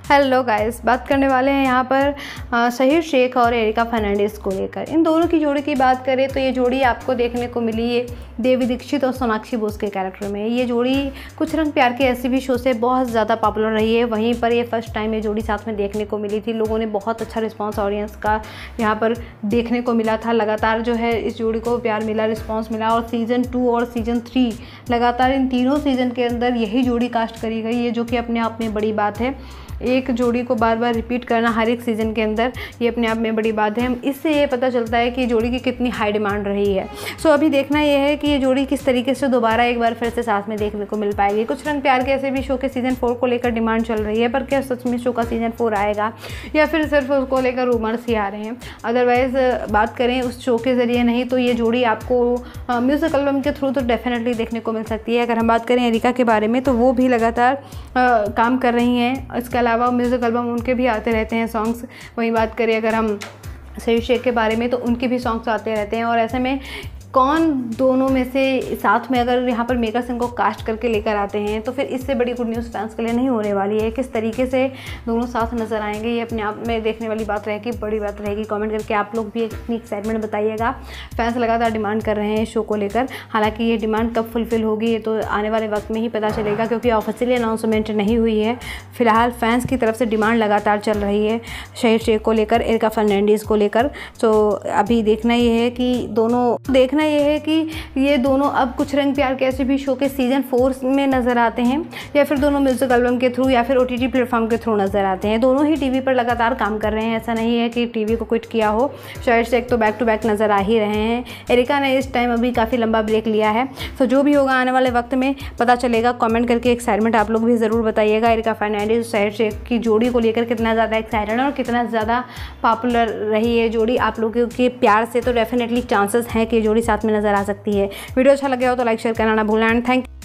Hello guys, बात करने वाले हैं यहाँ पर शहीर शेख और एरिका फर्नांडिस को लेकर। इन दोनों की जोड़ी की बात करें तो ये जोड़ी आपको देखने को मिली है देवी दीक्षित और सोनाक्षी बोस के कैरेक्टर में। ये जोड़ी कुछ रंग प्यार के ऐसे भी शो से बहुत ज़्यादा पॉपुलर रही है। वहीं पर ये फर्स्ट टाइम ये जोड़ी साथ में देखने को मिली थी। लोगों ने बहुत अच्छा रिस्पांस ऑडियंस का यहाँ पर देखने को मिला था। लगातार जो है इस जोड़ी को प्यार मिला, रिस्पॉन्स मिला और सीज़न 2 और सीज़न 3 लगातार इन तीनों सीज़न के अंदर यही जोड़ी कास्ट करी गई है, जो कि अपने आप में बड़ी बात है। एक जोड़ी को बार बार रिपीट करना हर एक सीज़न के अंदर ये अपने आप में बड़ी बात है। इससे ये पता चलता है कि जोड़ी की कितनी हाई डिमांड रही है। सो अभी देखना ये है कि ये जोड़ी किस तरीके से दोबारा एक बार फिर से साथ में देखने को मिल पाएगी। कुछ रंग प्यार के ऐसे भी शो के सीज़न 4 को लेकर डिमांड चल रही है, पर क्या सच में शो का सीज़न 4 आएगा या फिर सिर्फ उसको लेकर रूमर्स ही आ रहे हैं। अदरवाइज़ बात करें उस शो के ज़रिए नहीं तो ये जोड़ी आपको म्यूज़िक एल्बम के थ्रू तो डेफिनेटली देखने को मिल सकती है। अगर हम बात करें एरिका के बारे में तो वो भी लगातार काम कर रही हैं। इसके अलावा म्यूज़िक एल्बम उनके भी आते रहते हैं सॉन्ग्स। वहीं बात करें अगर हम शहीर शेख के बारे में तो उनके भी सॉन्ग्स आते रहते हैं। और ऐसे में कौन दोनों में से साथ में अगर यहाँ पर मेकर सिंह को कास्ट करके लेकर आते हैं तो फिर इससे बड़ी गुड न्यूज़ फैंस के लिए नहीं होने वाली है। किस तरीके से दोनों साथ नज़र आएंगे ये अपने आप में देखने वाली बात रहेगी, बड़ी बात रहेगी। कमेंट करके आप लोग भी अपनी एक्साइटमेंट बताइएगा। फैंस लगातार डिमांड कर रहे हैं शो को लेकर। हालांकि ये डिमांड कब फुलफिल होगी ये तो आने वाले वक्त में ही पता चलेगा, क्योंकि ऑफिशियली अनाउंसमेंट नहीं हुई है। फिलहाल फैंस की तरफ से डिमांड लगातार चल रही है शहीर शेख को लेकर, एरिका फर्नांडिस को लेकर। तो अभी देखना ये है कि ये दोनों अब कुछ रंग प्यार के ऐसे भी शो के सीज़न 4 में नज़र आते हैं या फिर दोनों म्यूज़िक एल्बम के थ्रू या फिर OTT प्लेटफॉर्म के थ्रू नज़र आते हैं। दोनों ही टीवी पर लगातार काम कर रहे हैं, ऐसा नहीं है कि टीवी को क्विट किया हो। शहीर शेख तो बैक टू बैक नज़र आ ही रहे हैं। एरिका ने इस टाइम अभी काफ़ी लंबा ब्रेक लिया है। तो जो भी होगा आने वाले वक्त में पता चलेगा। कमेंट करके एक्साइटमेंट आप लोग भी ज़रूर बताइएगा। एरिका फर्नांडिस शहीर शेख की जोड़ी को लेकर कितना ज़्यादा एक्साइटेड और कितना ज़्यादा पॉपुलर रही है जोड़ी। आप लोगों के प्यार से तो डेफिनेटली चांसेस हैं कि जोड़ी साथ में नज़र आ सकती है। वीडियो अच्छा लगे हो तो लाइक शेयर करना ना भूलें। And thank you.